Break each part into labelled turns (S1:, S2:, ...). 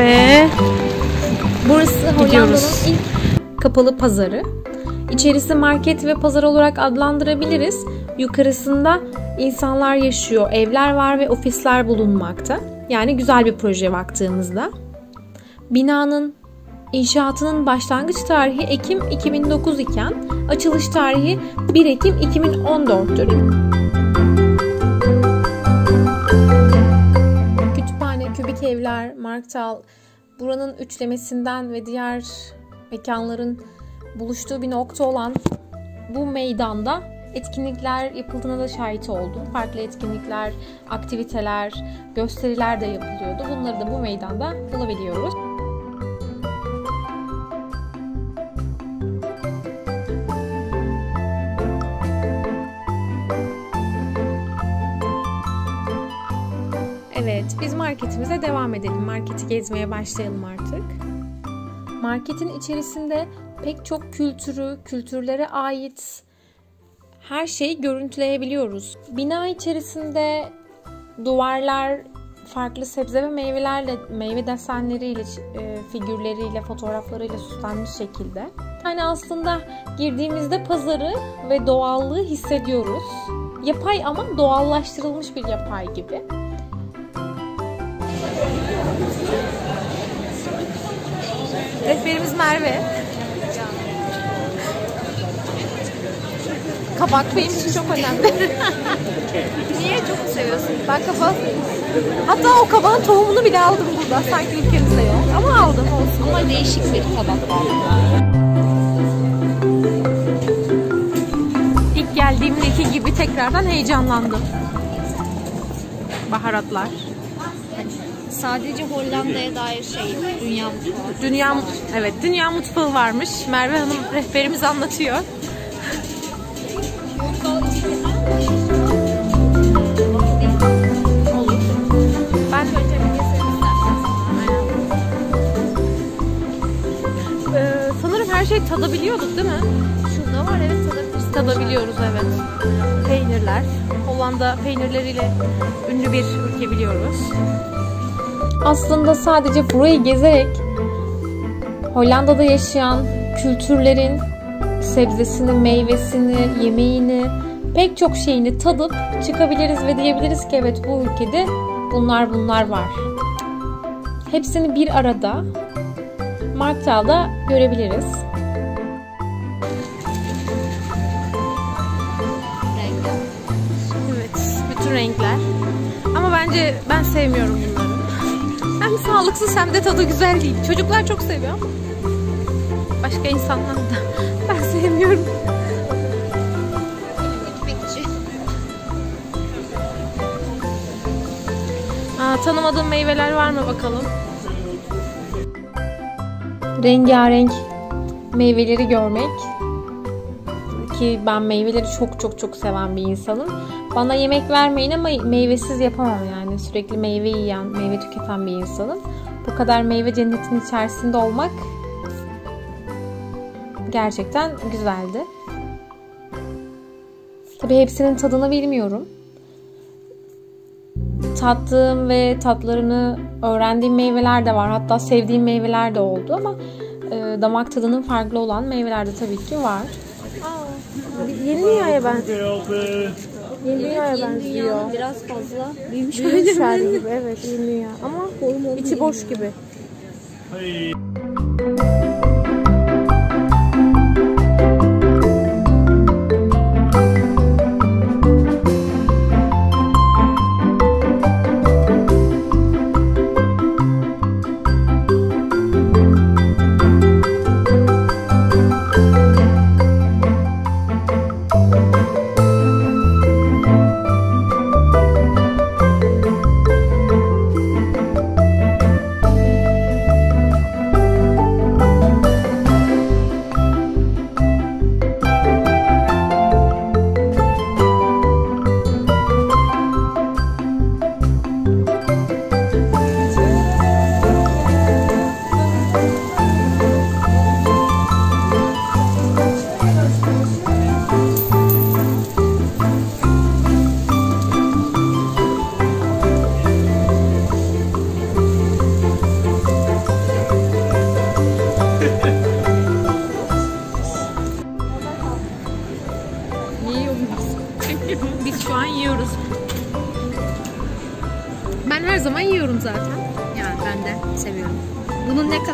S1: Ve
S2: burası Hollanda'nın ilk kapalı pazarı. İçerisi market ve pazar olarak adlandırabiliriz. Yukarısında insanlar yaşıyor, evler var ve ofisler bulunmakta. Yani güzel bir proje baktığımızda. Binanın inşaatının başlangıç tarihi Ekim 2009 iken açılış tarihi 1 Ekim 2014'tür. Kütüphane, kübik evler, Marktal, buranın üçlemesinden ve diğer mekanların buluştuğu bir nokta olan bu meydanda etkinlikler yapıldığına da şahit oldum. Farklı etkinlikler, aktiviteler, gösteriler de yapılıyordu. Bunları da bu meydanda bulabiliyoruz. Evet, biz marketimize devam edelim. Marketi gezmeye başlayalım artık. Marketin içerisinde pek çok kültürlere ait her şeyi görüntüleyebiliyoruz. Bina içerisinde duvarlar farklı sebze ve meyve desenleriyle, figürleriyle, fotoğraflarıyla süslenmiş şekilde. Yani aslında girdiğimizde pazarı ve doğallığı hissediyoruz. Yapay ama doğallaştırılmış bir yapay gibi. Rehberimiz Merve. Kabak benim için çok önemli.
S1: Niye çok seviyorsun?
S2: Ben kabak... Hatta o kabağın tohumunu bile aldım burada. Sanki ülkemizde yok. Ama aldım olsun.
S1: Ama değişik bir kabak.
S2: İlk geldiğimdeki gibi tekrardan heyecanlandım. Baharatlar.
S1: Sadece Hollanda'ya dair dünya mutfağı.
S2: Dünya mutfağı varmış. Merve Hanım rehberimiz anlatıyor. Olur. Ben sanırım her şey tadabiliyorduk değil mi?
S1: Şurada var, evet,
S2: Tadabiliyoruz, evet. Peynirler. Hollanda peynirleriyle ünlü bir ülke biliyoruz. Aslında sadece burayı gezerek Hollanda'da yaşayan kültürlerin sebzesini, meyvesini, yemeğini, pek çok şeyini tadıp çıkabiliriz ve diyebiliriz ki evet, bu ülkede bunlar var. Hepsini bir arada Marktal'da görebiliriz. Evet, bütün renkler. Ama bence ben sevmiyorum bunları. Hem sağlıksız hem de tadı güzel değil. Çocuklar çok seviyor ama başka insanlar da. Ben sevmiyorum. Tanımadığım meyveler var mı bakalım? Rengarenk meyveleri görmek. Ki ben meyveleri çok seven bir insanım. Bana yemek vermeyin ama meyvesiz yapamam yani. Sürekli meyve yiyen, meyve tüketen bir insanım. Bu kadar meyve cennetinin içerisinde olmak gerçekten güzeldi. Tabii hepsinin tadını bilmiyorum. Tattığım ve tatlarını öğrendiğim meyveler de var. Hatta sevdiğim meyveler de oldu ama damak tadının farklı olan meyveler de tabii ki var. Yeni dünyaya benziyor. Yeni dünyaya benziyor.
S1: Biraz fazla büyümüş
S2: gibi. Evet, yeni dünya. Ama içi boş gibi.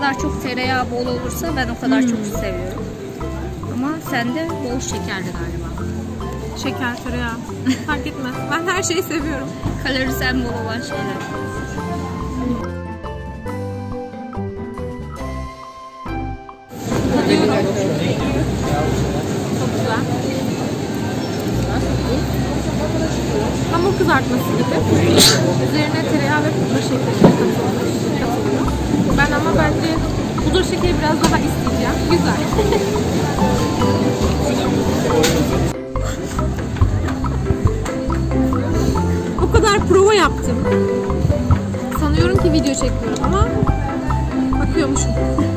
S1: kadar çok tereyağı bol olursa ben o kadar çok seviyorum. Ama sende bol şekerli galiba.
S2: Şeker, tereyağı. Fark etmez. Ben her şeyi seviyorum.
S1: Kalorisen bol olan şeyler.
S2: Çok güzel. Hamur kızartması gibi. Üzerine tereyağı ve pudra şekeri katılıyor. Ben ama bence pudra şekeri biraz daha isteyeceğim. Güzel. Bu kadar prova yaptım. Sanıyorum ki video çekiyorum ama bakıyormuşum.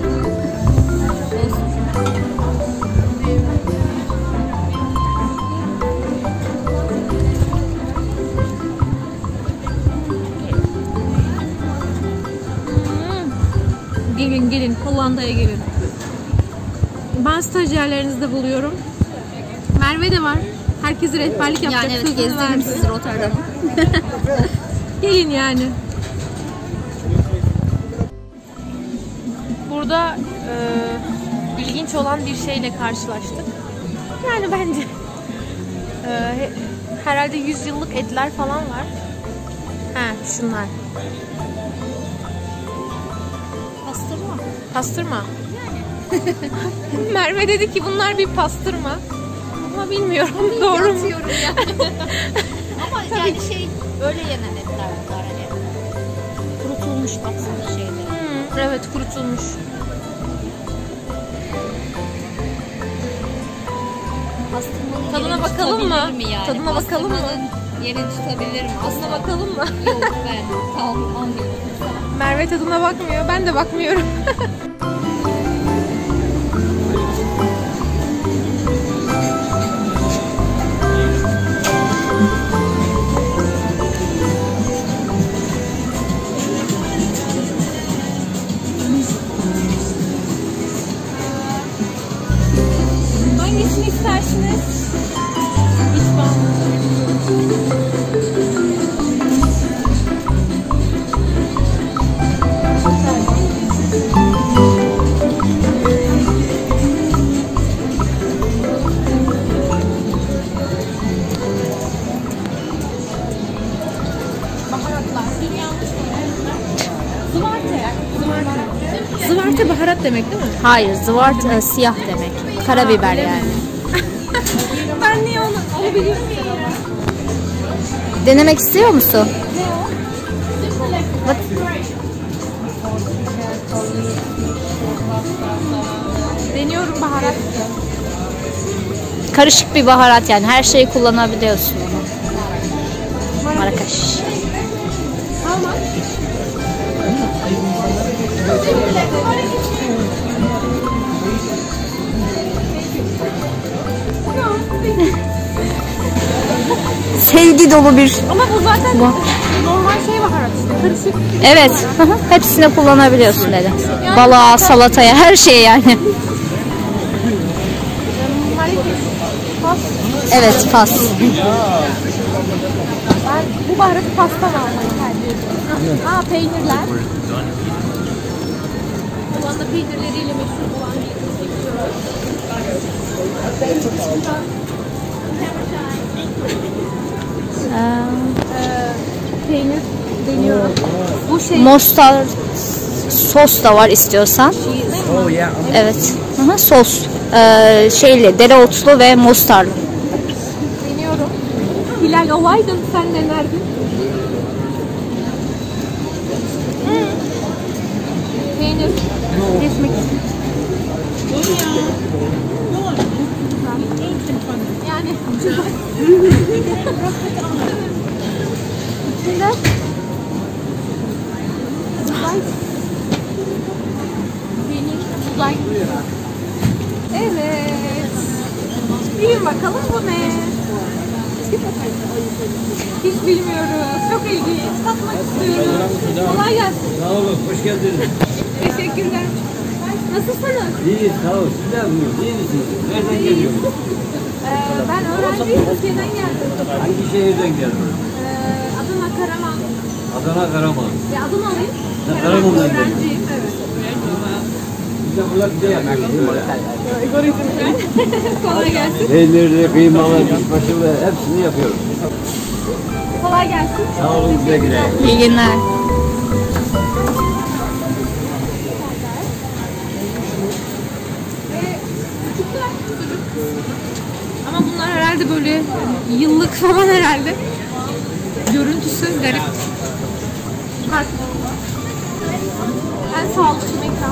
S2: Gelin Hollanda'ya gelin. Ben stajyerlerinizde buluyorum. Merve de var. Herkese rehberlik yapacak.
S1: Yani evet, gezdirelim sizi Rotterdam'ı.
S2: Gelin yani. Burada ilginç olan bir şeyle karşılaştık. Yani bence herhalde 100 yıllık etler falan var. He, şunlar.
S1: Pastırma.
S2: Pastırma. Yani. Merve dedi ki bunlar bir pastırma. Ama bilmiyorum doğru mu?
S1: Ya. Ama yani öyle yenen etler bunlar hani. Kurutulmuş baksana şeyde.
S2: Evet, kurutulmuş.
S1: Pastırmanın
S2: Tadına bakalım mı?
S1: Yani?
S2: Tadına bakalım mı?
S1: Yerini tutabilir mi?
S2: Tadına bakalım mı?
S1: Yok ben. Tamam, almayayım.
S2: Merve tadına bakmıyor. Ben de bakmıyorum. Hangisini istersiniz? Zıvarte baharat demek değil mi?
S1: Hayır, zıvart siyah demek. Karabiber yani.
S2: Ben niye onu biliyorum ya.
S1: Denemek istiyor musun? Bak.
S2: Deniyorum baharat.
S1: Karışık bir baharat yani. Her şeyi kullanabiliyorsun onu. Marrakeş.
S2: Tamam.
S1: Sevgi dolu bir.
S2: Ama bu zaten normal şey baharat işte. Karışık.
S1: Evet. Hepsini kullanabiliyorsun dedi. Balığa, salataya, her şeye yani. Evet, pas.
S2: Ben bu baharatı pastan almayı tercih ediyorum. Aa, peynirler. Hollanda peynirleriyle meşhur olan peynir deniyorum. Bu şey
S1: Mostar sos da var istiyorsan. Evet. Sos. Dereotlu ve mostarlı.
S2: deniyorum. Hilal ovaydın sen denerdin. Peynir. Kesmek için. Yani içinde uzay. Evet. Bilin bakalım bu ne? Hiç bilmiyoruz. Çok ilginç. Tatmak istiyoruz. Kolay gelsin.
S3: Sağ olun, hoş geldiniz.
S2: Teşekkürler. Nasılsınız?
S3: İyi, sağ olun. Sizler buyurun, iyi misiniz? Nereden geliyorsunuz?
S2: Ben öğrenciyim. Türkiye'den geldim.
S3: Hangi şehirden geldiniz?
S2: Adana Karaman.
S3: Adana, Karaman.
S2: Ya adını alayım.
S3: Karaman'dan
S2: Öğrenciyim. Evet.
S3: İşte burada bize yapıyoruz böyle.
S2: Kolay gelsin.
S3: Peynirli, kıymalı, kuşbaşılı hepsini yapıyoruz.
S2: Kolay gelsin.
S3: Sağ olun, güle güle.
S1: İyi günler.
S2: Ama bunlar herhalde böyle yıllık falan herhalde. Görüntüsü garip. En sağlıklı mekan.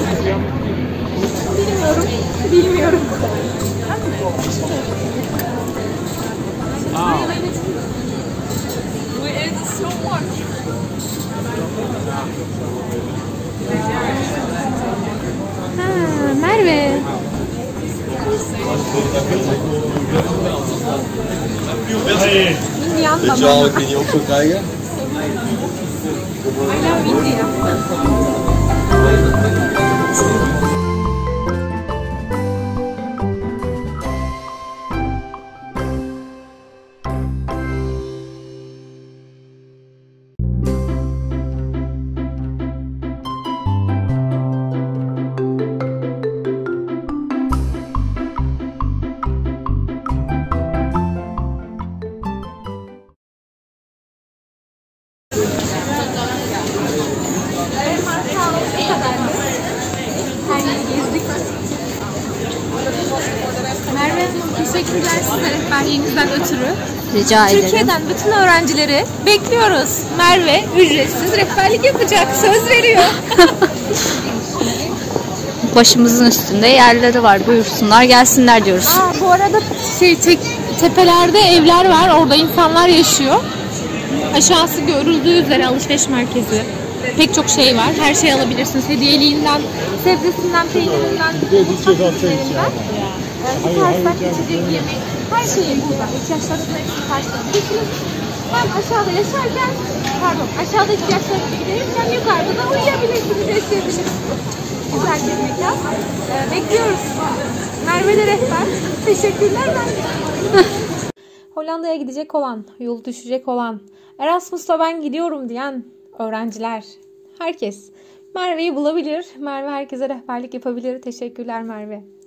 S2: Bilmiyorum. Ha, Merve. Indian
S4: Weet je al, kun je ook zo krijgen?
S2: I love India. Merve Hanım, teşekkürler size rehberliğinizden ötürü.
S1: Rica ederim.
S2: Türkiye'den bütün öğrencileri bekliyoruz. Merve ücretsiz rehberlik yapacak. Söz veriyor.
S1: Başımızın üstünde yerleri var. Buyursunlar, gelsinler diyoruz.
S2: Bu arada tepelerde evler var. Orada insanlar yaşıyor. Aşağısı görüldüğü üzere alışveriş merkezi. Pek çok şey var. Her şeyi alabilirsiniz. Hediyeliğinden, sebzesinden, peynirinden, mutfak ürünlerinden. Süpersen içecek, yemek. Her şeyi burada. İhtiyaçlarınızın hepsini karşılayabilirsiniz. Hem aşağıda yaşarken, aşağıda ihtiyaçlarınızı giderirken yukarıda da uyuyabilirsiniz, yaşayabilirsiniz. Güzel bir mekan. Bekliyoruz. Merve'de rehber. Teşekkürler ben. Hollanda'ya gidecek olan, yol düşecek olan, Erasmus'ta ben gidiyorum diyen öğrenciler, herkes Merve'yi bulabilir. Merve herkese rehberlik yapabilir. Teşekkürler Merve.